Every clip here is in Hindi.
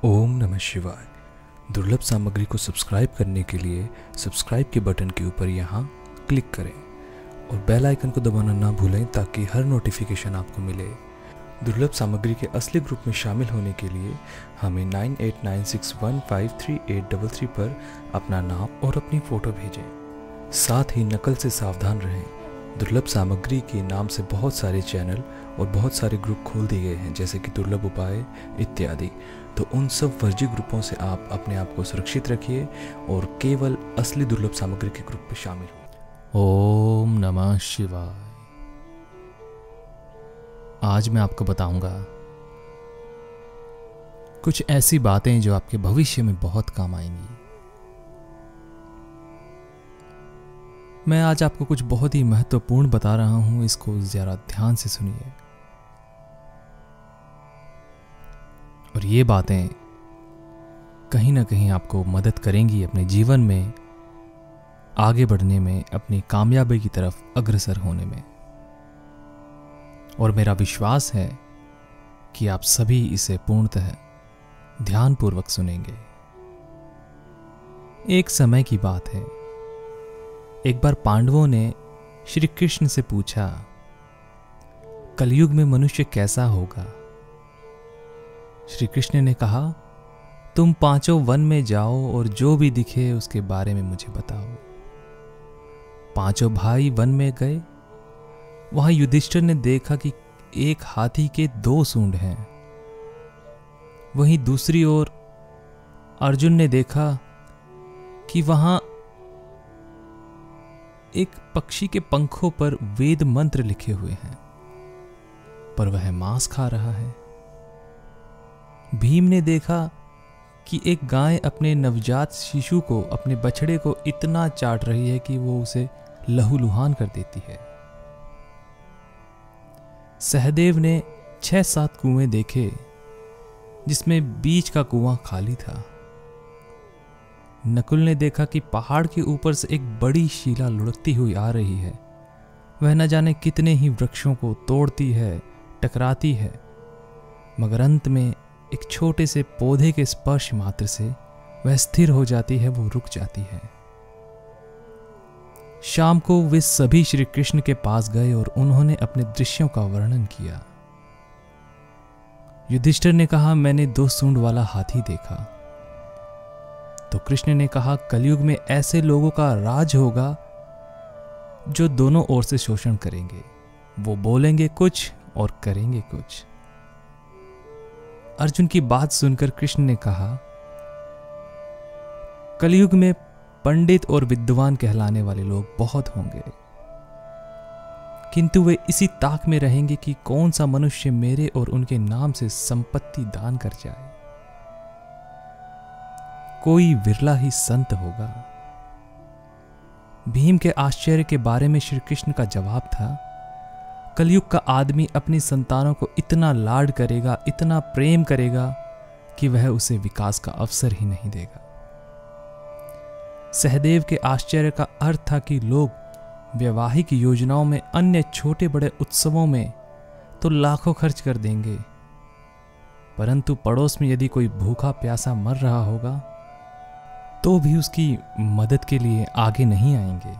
ओम नमः शिवाय। दुर्लभ सामग्री को सब्सक्राइब करने के लिए सब्सक्राइब के बटन के ऊपर यहाँ क्लिक करें और बेल आइकन को दबाना ना भूलें ताकि हर नोटिफिकेशन आपको मिले। दुर्लभ सामग्री के असली ग्रुप में शामिल होने के लिए हमें 9896153833 पर अपना नाम और अपनी फ़ोटो भेजें। साथ ही नकल से सावधान रहें। दुर्लभ सामग्री के नाम से बहुत सारे चैनल और बहुत सारे ग्रुप खोल दिए गए हैं, जैसे कि दुर्लभ उपाय इत्यादि। तो उन सब फर्जी ग्रुपों से आप अपने आप को सुरक्षित रखिए और केवल असली दुर्लभ सामग्री के ग्रुप में शामिल हो। ओम नमः शिवाय। आज मैं आपको बताऊंगा कुछ ऐसी बातें जो आपके भविष्य में बहुत काम आएंगी। मैं आज आपको कुछ बहुत ही महत्वपूर्ण बता रहा हूं, इसको जरा ध्यान से सुनिए। और ये बातें कहीं ना कहीं आपको मदद करेंगी अपने जीवन में आगे बढ़ने में, अपनी कामयाबी की तरफ अग्रसर होने में। और मेरा विश्वास है कि आप सभी इसे पूर्णतः ध्यानपूर्वक सुनेंगे। एक समय की बात है, एक बार पांडवों ने श्री कृष्ण से पूछा, कलयुग में मनुष्य कैसा होगा? श्री कृष्ण ने कहा, तुम पांचों वन में जाओ और जो भी दिखे उसके बारे में मुझे बताओ। पांचों भाई वन में गए। वहां युधिष्ठिर ने देखा कि एक हाथी के 2 सूंड हैं। वहीं दूसरी ओर अर्जुन ने देखा कि वहां एक पक्षी के पंखों पर वेद मंत्र लिखे हुए हैं, पर वह मांस खा रहा है। भीम ने देखा कि एक गाय अपने नवजात शिशु को, अपने बछड़े को इतना चाट रही है कि वो उसे लहूलुहान कर देती है। सहदेव ने 6-7 कुएं देखे जिसमें बीच का कुआं खाली था। नकुल ने देखा कि पहाड़ के ऊपर से एक बड़ी शिला लुढ़कती हुई आ रही है। वह न जाने कितने ही वृक्षों को तोड़ती है, टकराती है, मगर अंत में एक छोटे से पौधे के स्पर्श मात्र से वह स्थिर हो जाती है, वो रुक जाती है। शाम को वे सभी श्री कृष्ण के पास गए और उन्होंने अपने दृश्यों का वर्णन किया। युधिष्ठिर ने कहा, मैंने 2 सूंड वाला हाथी देखा। तो कृष्ण ने कहा, कलयुग में ऐसे लोगों का राज होगा जो दोनों ओर से शोषण करेंगे। वो बोलेंगे कुछ और करेंगे कुछ। अर्जुन की बात सुनकर कृष्ण ने कहा, कलयुग में पंडित और विद्वान कहलाने वाले लोग बहुत होंगे, किंतु वे इसी ताक में रहेंगे कि कौन सा मनुष्य मेरे और उनके नाम से संपत्ति दान कर जाए। कोई विरला ही संत होगा। भीम के आश्चर्य के बारे में श्री कृष्ण का जवाब था, कलयुग का आदमी अपनी संतानों को इतना लाड करेगा, इतना प्रेम करेगा कि वह उसे विकास का अवसर ही नहीं देगा। सहदेव के आश्चर्य का अर्थ था कि लोग वैवाहिक योजनाओं में, अन्य छोटे बड़े उत्सवों में तो लाखों खर्च कर देंगे, परंतु पड़ोस में यदि कोई भूखा प्यासा मर रहा होगा तो भी उसकी मदद के लिए आगे नहीं आएंगे।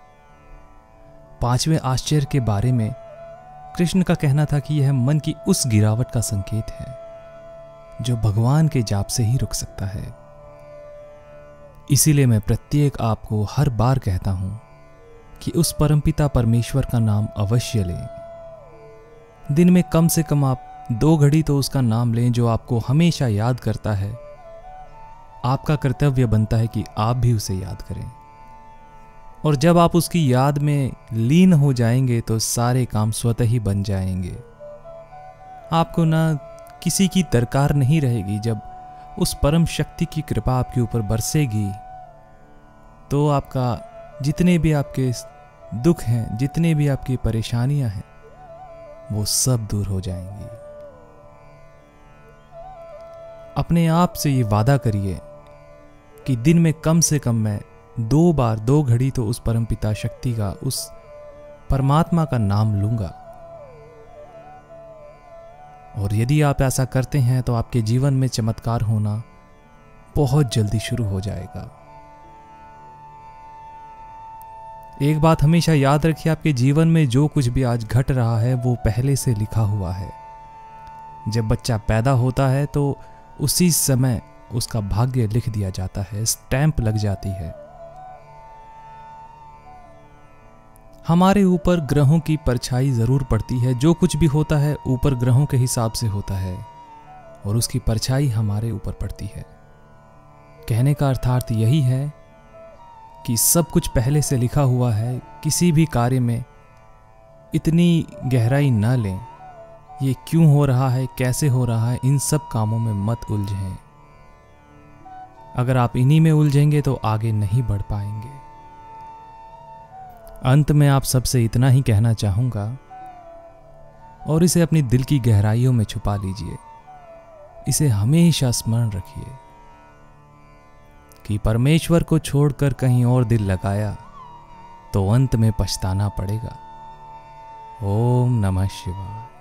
5वें आश्चर्य के बारे में कृष्ण का कहना था कि यह मन की उस गिरावट का संकेत है जो भगवान के जाप से ही रुक सकता है। इसीलिए मैं प्रत्येक आपको हर बार कहता हूं कि उस परमपिता परमेश्वर का नाम अवश्य लें। दिन में कम से कम आप 2 घड़ी तो उसका नाम लें, जो आपको हमेशा याद करता है। आपका कर्तव्य बनता है कि आप भी उसे याद करें। और जब आप उसकी याद में लीन हो जाएंगे तो सारे काम स्वतः ही बन जाएंगे। आपको ना किसी की दरकार नहीं रहेगी। जब उस परम शक्ति की कृपा आपके ऊपर बरसेगी तो आपका जितने भी आपके दुख हैं, जितने भी आपकी परेशानियां हैं, वो सब दूर हो जाएंगी। अपने आप से ये वादा करिए कि दिन में कम से कम मैं 2 बार 2 घड़ी तो उस परमपिता शक्ति का, उस परमात्मा का नाम लूंगा। और यदि आप ऐसा करते हैं तो आपके जीवन में चमत्कार होना बहुत जल्दी शुरू हो जाएगा। एक बात हमेशा याद रखिए, आपके जीवन में जो कुछ भी आज घट रहा है वो पहले से लिखा हुआ है। जब बच्चा पैदा होता है तो उसी समय उसका भाग्य लिख दिया जाता है, स्टैंप लग जाती है। हमारे ऊपर ग्रहों की परछाई जरूर पड़ती है, जो कुछ भी होता है ऊपर ग्रहों के हिसाब से होता है और उसकी परछाई हमारे ऊपर पड़ती है। कहने का अर्थार्थ यही है कि सब कुछ पहले से लिखा हुआ है। किसी भी कार्य में इतनी गहराई न लें, ये क्यों हो रहा है, कैसे हो रहा है, इन सब कामों में मत उलझें। अगर आप इन्हीं में उलझेंगे तो आगे नहीं बढ़ पाएंगे। अंत में आप सबसे इतना ही कहना चाहूंगा और इसे अपनी दिल की गहराइयों में छुपा लीजिए। इसे हमेशा स्मरण रखिए कि परमेश्वर को छोड़कर कहीं और दिल लगाया तो अंत में पछताना पड़ेगा। ओम नमः शिवाय।